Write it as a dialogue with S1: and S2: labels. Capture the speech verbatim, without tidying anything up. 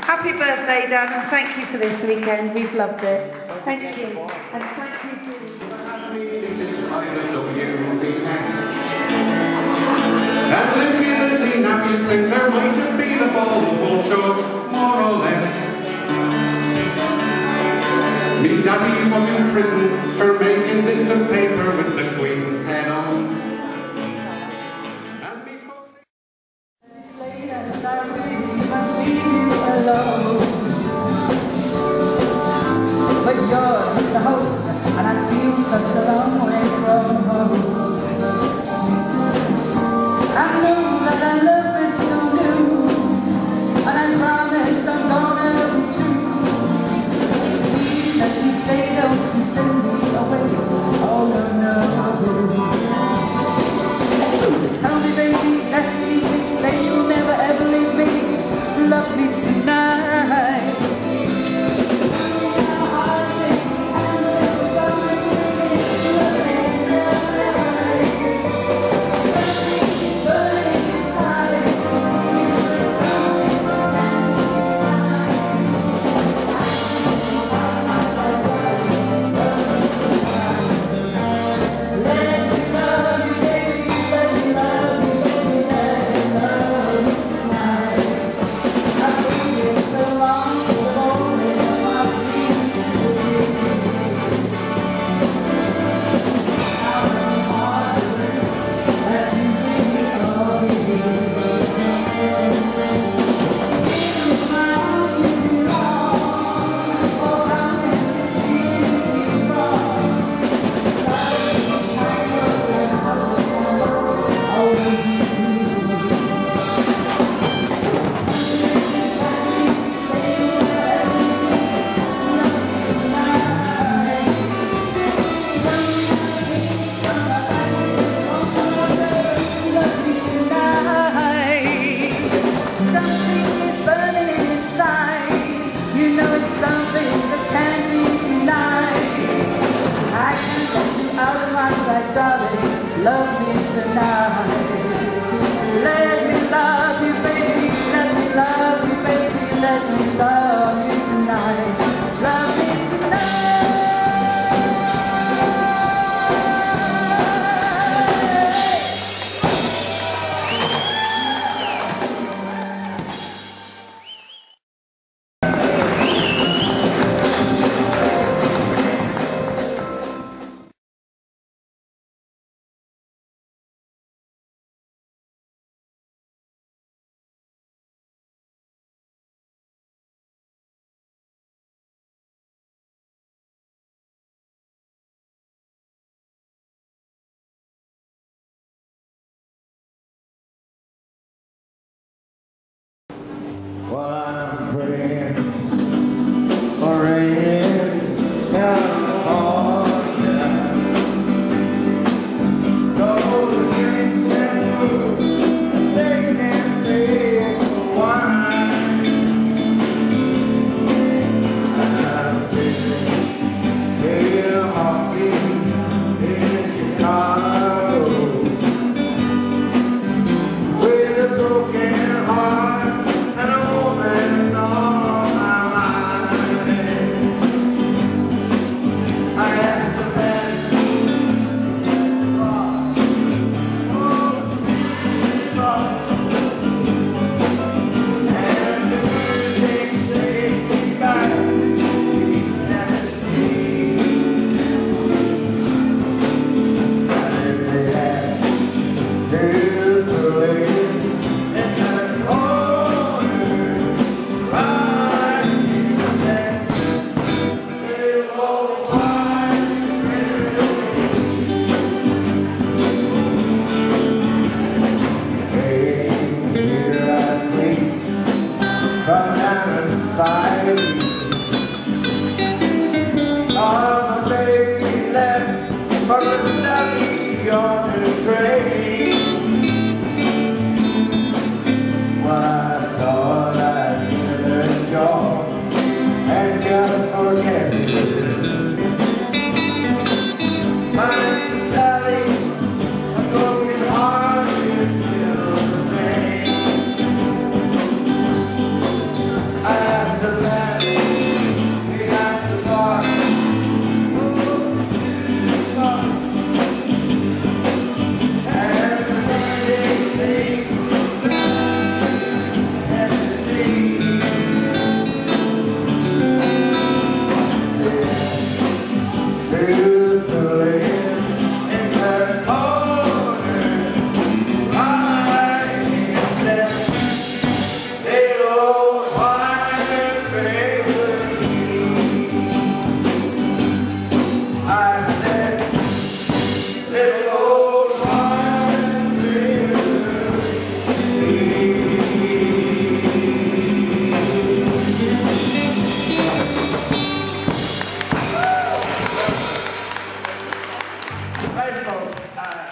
S1: Happy birthday, Dan, and thank you for this weekend. We've loved it. Thank you. And thank you to...
S2: And looking now you think there might have been a ball short, more or less. Me daddy was in prison for making bits of paper with the Queen's head on. And me folks...
S3: It's late and I really must leave you alone. But yours is the hope, and I feel such a long way from home. I know that our love is so new, and I promise I'm gonna be true. Please let me stay, don't you send me away. Oh no, no. Tell me, baby, that you need me. Say you'll never ever leave me. Love me tonight. Love me tonight. Let me love you, baby. Let me love you, baby. Let me love you tonight. Love me
S4: Well, I'm praying for rain in California, so the drinks can move and they can make the wine. And I'm sitting here walking in Chicago with a broken heart and a woman on my mind. I asked the man, oh, and the music takes me back to Tennessee. And if they ask, here's the lady in that corner, right there. Little old wine came here last week from down in five. Oh, my baby left for a study on the train. Well, I thought I'd give it a job and just forget it. My darling, a broken heart is still the same. I
S1: right, folks. Uh,